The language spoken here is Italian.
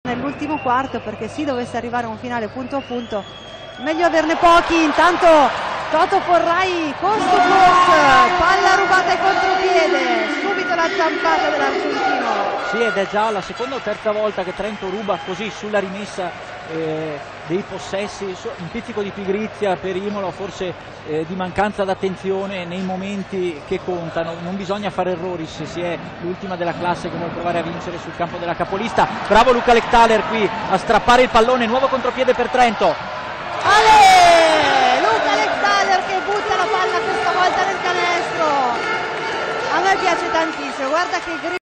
nell'ultimo quarto, perché se dovesse arrivare a un finale punto a punto meglio averne pochi. Intanto Toto Porrai cost to cost, palla rubata ai contropiede, subito la zampata dell'argentino. Sì, ed è già la seconda o terza volta che Trento ruba così sulla rimessa dei possessi, un pizzico di pigrizia per Imola, forse di mancanza d'attenzione nei momenti che contano. Non bisogna fare errori se si è l'ultima della classe che vuole provare a vincere sul campo della capolista. Bravo Luca Lectaler qui a strappare il pallone, nuovo contropiede per Trento. Ale! Luca Lectaler che butta la palla questa volta nel canestro. A me piace tantissimo, guarda che